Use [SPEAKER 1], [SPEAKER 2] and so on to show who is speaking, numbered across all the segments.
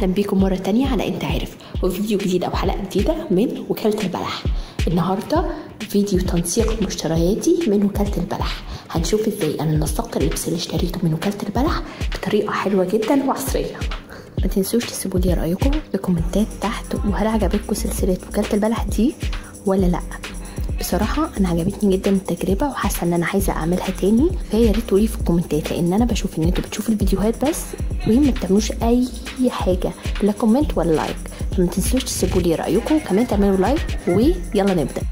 [SPEAKER 1] اهلا بيكم مره تانية على انت عارف، وفيديو جديد او حلقه جديده من وكاله البلح. النهارده فيديو تنسيق مشترياتي من وكاله البلح. هنشوف ازاي انا نسقت اللبس اللي اشتريته من وكاله البلح بطريقه حلوه جدا وعصريه. ما تنسوش تسيبوا لي رايكم في الكومنتات تحت، وهل عجبتكم سلسله وكاله البلح دي ولا لا. بصراحه انا عجبتني جدا التجربه وحاسه ان انا عايزه اعملها تاني، فيا ريت تقولي في الكومنتات، لان انا بشوف ان انتوا بتشوفوا الفيديوهات بس وما بتعملوش اي حاجه، لا كومنت ولا لايك. فما تنسوش تسيبوا لي رايكم، كمان تعملوا لايك، ويلا نبدا.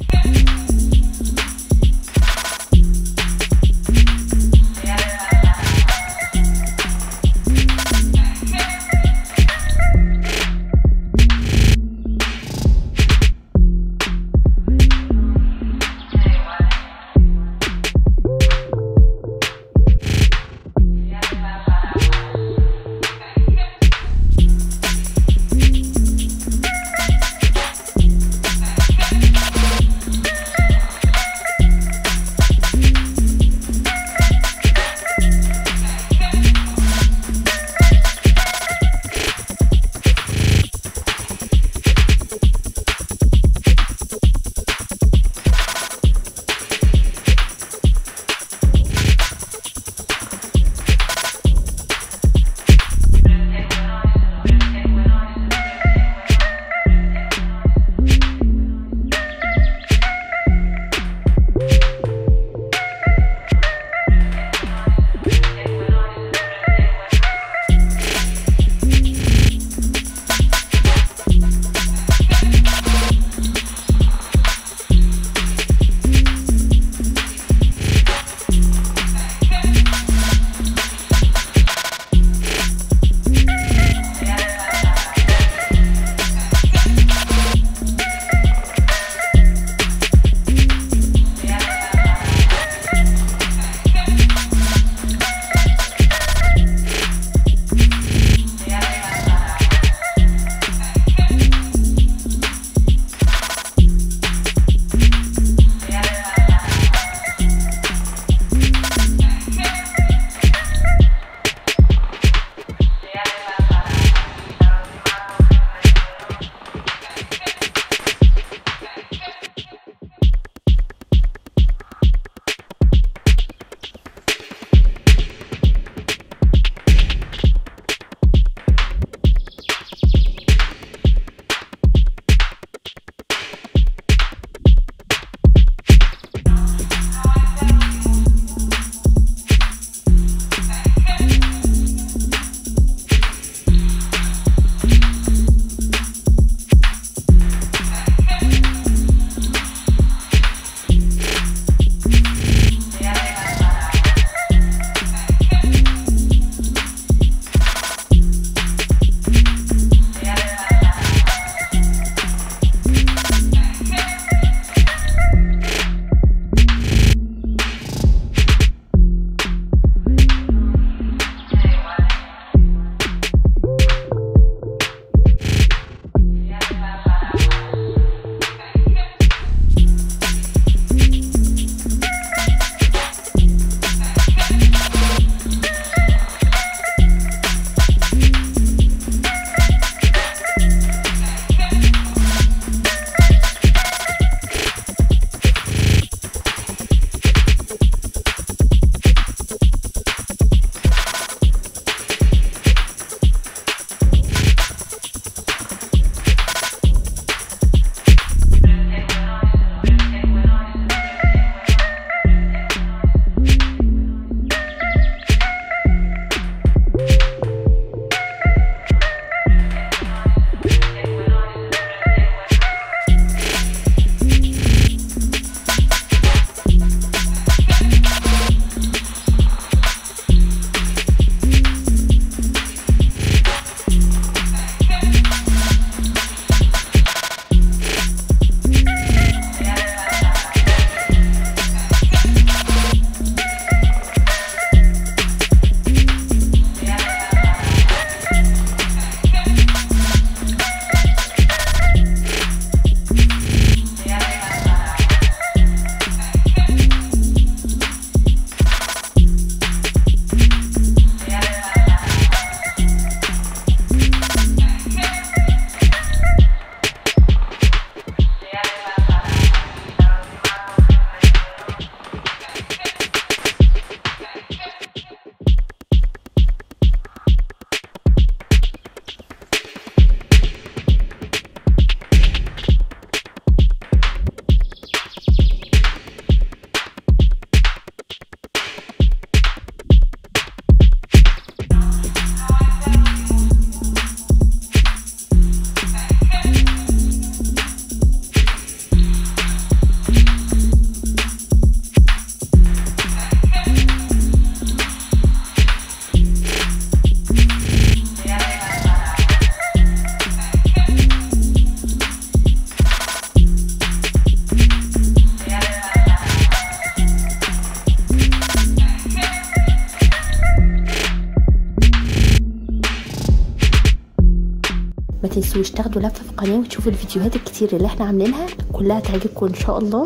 [SPEAKER 1] ما تنسوش تاخدوا لفه في القناه وتشوفوا الفيديوهات الكتير اللي احنا عاملينها، كلها تعجبكم ان شاء الله.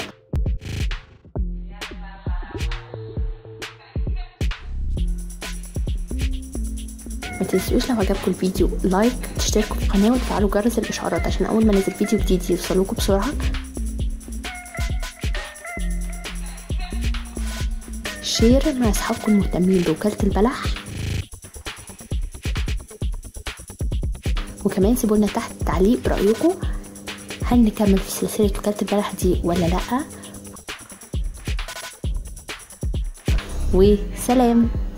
[SPEAKER 1] ما تنسوش لو عجبكم الفيديو لايك، تشتركوا في القناه وتفعلوا جرس الاشعارات عشان اول ما انزل فيديو جديد يوصلوكم بسرعه. شير مع اصحابكم المهتمين بوكالة البلح، وكمان سيبولنا تحت تعليق برأيكم، هل نكمل في سلسلة وكالة البلح دي ولا لأ؟ وسلام.